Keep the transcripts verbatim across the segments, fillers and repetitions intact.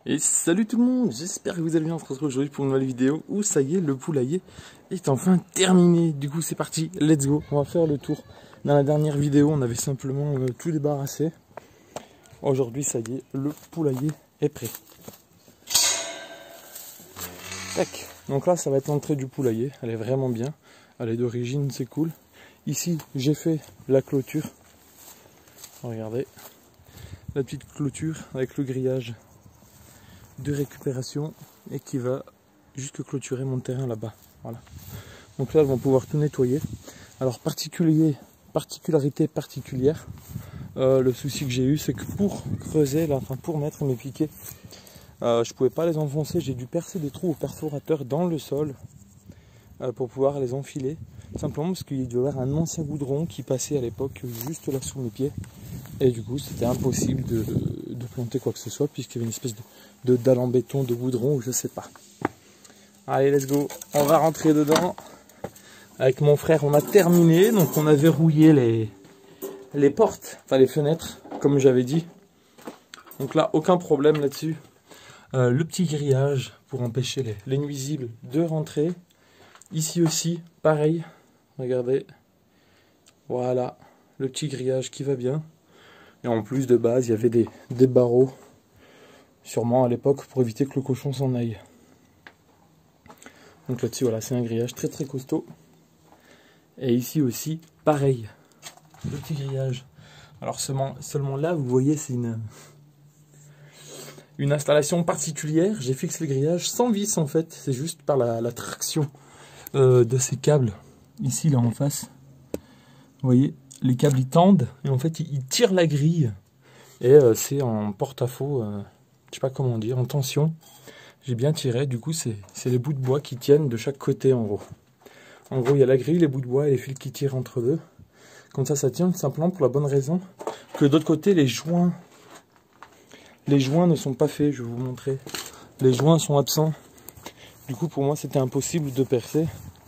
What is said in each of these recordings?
Et salut tout le monde, j'espère que vous allez bien. On se retrouve aujourd'hui pour une nouvelle vidéo où ça y est, le poulailler est enfin terminé. Du coup c'est parti, let's go, on va faire le tour. Dans la dernière vidéo on avait simplement euh, tout débarrassé. Aujourd'hui ça y est, le poulailler est prêt. Tac. Donc là ça va être l'entrée du poulailler, elle est vraiment bien. Elle est d'origine, c'est cool. Ici j'ai fait la clôture. Regardez, la petite clôture avec le grillage de récupération et qui va jusque clôturer mon terrain là-bas. Voilà. Donc là, elles vont pouvoir tout nettoyer. Alors, particulier, particularité particulière, euh, le souci que j'ai eu, c'est que pour creuser, là, enfin pour mettre mes piquets, euh, je pouvais pas les enfoncer. J'ai dû percer des trous au perforateur dans le sol euh, pour pouvoir les enfiler. Simplement parce qu'il devait y avoir un ancien goudron qui passait à l'époque juste là sous mes pieds. Et du coup, c'était impossible de, de planter quoi que ce soit, puisqu'il y avait une espèce de, de dalle en béton, de goudron, ou je sais pas. Allez, let's go. On va rentrer dedans. Avec mon frère, on a terminé. Donc, on a verrouillé les, les portes, enfin les fenêtres, comme j'avais dit. Donc là, aucun problème là-dessus. Euh, le petit grillage pour empêcher les, les nuisibles de rentrer. Ici aussi, pareil. Regardez. Voilà. Le petit grillage qui va bien. Et en plus de base, il y avait des, des barreaux, sûrement à l'époque, pour éviter que le cochon s'en aille. Donc là-dessus, voilà, c'est un grillage très très costaud. Et ici aussi, pareil, le petit grillage. Alors seulement, seulement là, vous voyez, c'est une, une installation particulière. J'ai fixé le grillage sans vis en fait, c'est juste par la, la traction euh, de ces câbles, ici là en face. Vous voyez, les câbles ils tendent et en fait ils, ils tirent la grille et euh, c'est en porte-à-faux, euh, je sais pas comment dire, en tension. J'ai bien tiré, du coup c'est les bouts de bois qui tiennent de chaque côté en gros. En gros il y a la grille, les bouts de bois et les fils qui tirent entre eux. Comme ça ça tient simplement pour la bonne raison que d'autre côté les joints, les joints ne sont pas faits, je vais vous montrer. Les joints sont absents. Du coup pour moi c'était impossible de percer.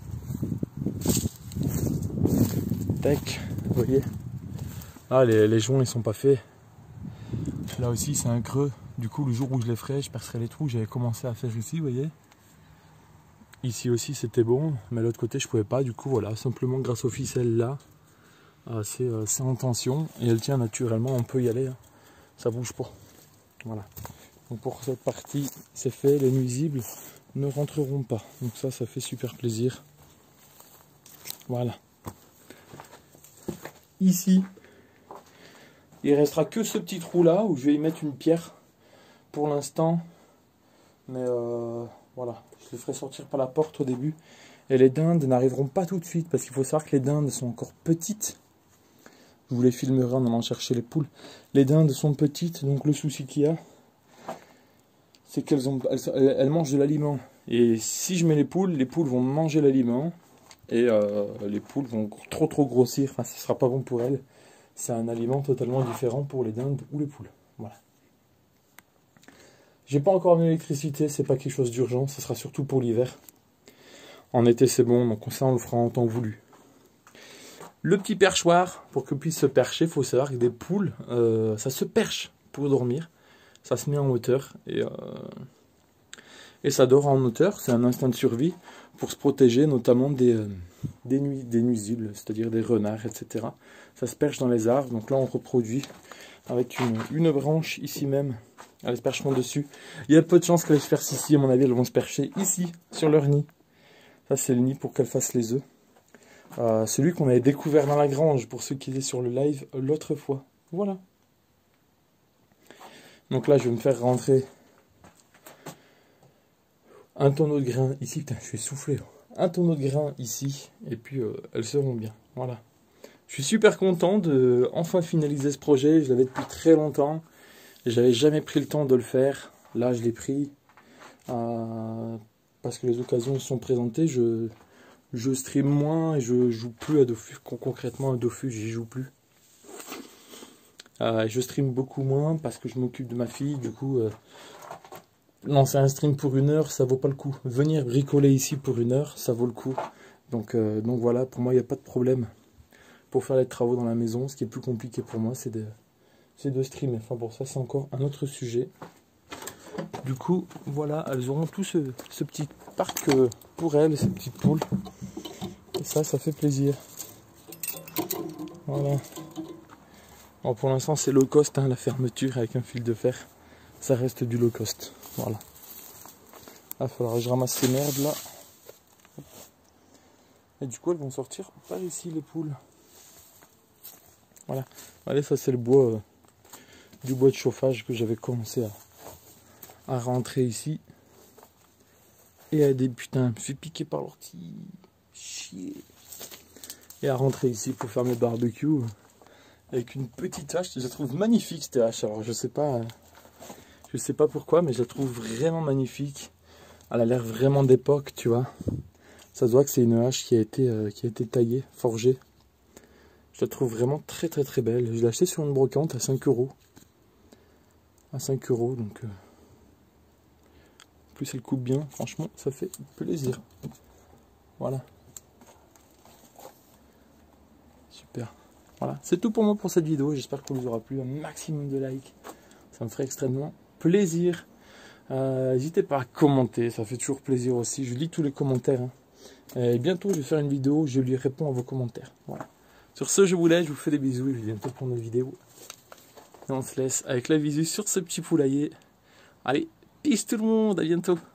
Tac, vous voyez. Ah, les, les joints ils sont pas faits. Là aussi c'est un creux. Du coup le jour où je les ferai, je percerai les trous. J'avais commencé à faire ici, vous voyez. Ici aussi c'était bon, mais l'autre côté je pouvais pas. Du coup voilà, simplement grâce aux ficelles là, euh, c'est euh, en tension et elle tient naturellement. On peut y aller, hein. Ça bouge pas. Voilà. Donc pour cette partie c'est fait. Les nuisibles ne rentreront pas. Donc ça, ça fait super plaisir. Voilà. Ici, il restera que ce petit trou là où je vais y mettre une pierre pour l'instant. Mais euh, voilà, je les ferai sortir par la porte au début. Et les dindes n'arriveront pas tout de suite parce qu'il faut savoir que les dindes sont encore petites. Je vous les filmerai en allant chercher les poules. Les dindes sont petites, donc le souci qu'il y a, c'est qu'elles ont, elles, elles mangent de l'aliment. Et si je mets les poules, les poules vont manger l'aliment. Et euh, les poules vont trop trop grossir, enfin ce sera pas bon pour elles. C'est un aliment totalement différent pour les dindes ou les poules. Voilà. J'ai pas encore mis l'électricité, c'est pas quelque chose d'urgent, ce sera surtout pour l'hiver. En été c'est bon, donc ça on le fera en temps voulu. Le petit perchoir, pour que puisse se percher, il faut savoir que des poules, euh, ça se perche pour dormir. Ça se met en hauteur et, euh, et ça dort en hauteur, c'est un instinct de survie. Pour se protéger notamment des, euh, des, nuis, des nuisibles, c'est-à-dire des renards, et cetera. Ça se perche dans les arbres, donc là on reproduit avec une, une branche ici même, elles se percheront dessus. Il y a peu de chances qu'elles se perchent ici, à mon avis elles vont se percher ici, sur leur nid. Ça c'est le nid pour qu'elles fassent les œufs. Euh, celui qu'on avait découvert dans la grange, pour ceux qui étaient sur le live l'autre fois. Voilà. Donc là je vais me faire rentrer un tonneau de grains ici, putain je suis essoufflé, un tonneau de grains ici, et puis euh, elles seront bien, voilà. Je suis super content de enfin finaliser ce projet, je l'avais depuis très longtemps, et j'avais jamais pris le temps de le faire, là je l'ai pris, euh, parce que les occasions se sont présentées, je, je stream moins, et je joue plus à Dofus, concrètement à Dofus j'y joue plus. Euh, je stream beaucoup moins, parce que je m'occupe de ma fille, du coup... Euh, lancer un stream pour une heure, ça vaut pas le coup. Venir bricoler ici pour une heure, ça vaut le coup. Donc, euh, donc voilà, pour moi, il n'y a pas de problème. Pour faire les travaux dans la maison, ce qui est plus compliqué pour moi, c'est de, c'est de streamer. Enfin, pour ça, c'est encore un autre sujet. Du coup, voilà, elles auront tout ce, ce petit parc euh, pour elles, ces petites poules. Et ça, ça fait plaisir. Voilà. Bon, pour l'instant, c'est low cost, hein, la fermeture avec un fil de fer. Ça reste du low cost. Voilà. Il va falloir que je ramasse ces merdes là. Et du coup, elles vont sortir par ici, les poules. Voilà. Allez, ça c'est le bois euh, du bois de chauffage que j'avais commencé à, à rentrer ici. Et à des putains, je me suis piqué par l'ortie. Chier. Et à rentrer ici pour faire mes barbecues. Avec une petite hache, je la trouve magnifique cette hache. Alors je sais pas, je sais pas pourquoi, mais je la trouve vraiment magnifique. Elle a l'air vraiment d'époque, tu vois. Ça se voit que c'est une hache qui a été, euh, qui a été taillée, forgée. Je la trouve vraiment très très très belle. Je l'ai achetée sur une brocante à cinq euros. À cinq euros, donc... Euh... En plus elle coupe bien, franchement, ça fait plaisir. Voilà. Super. Voilà, c'est tout pour moi pour cette vidéo. J'espère que vous aura plu. Un maximum de likes. Ça me ferait extrêmement plaisir. Euh, N'hésitez pas à commenter, ça fait toujours plaisir aussi. Je lis tous les commentaires. Hein. Et bientôt, je vais faire une vidéo où je lui réponds à vos commentaires. Voilà. Sur ce, je vous laisse, je vous fais des bisous et je vous dis bientôt pour une vidéo. Et on se laisse avec la visu sur ce petit poulailler. Allez, peace tout le monde, à bientôt.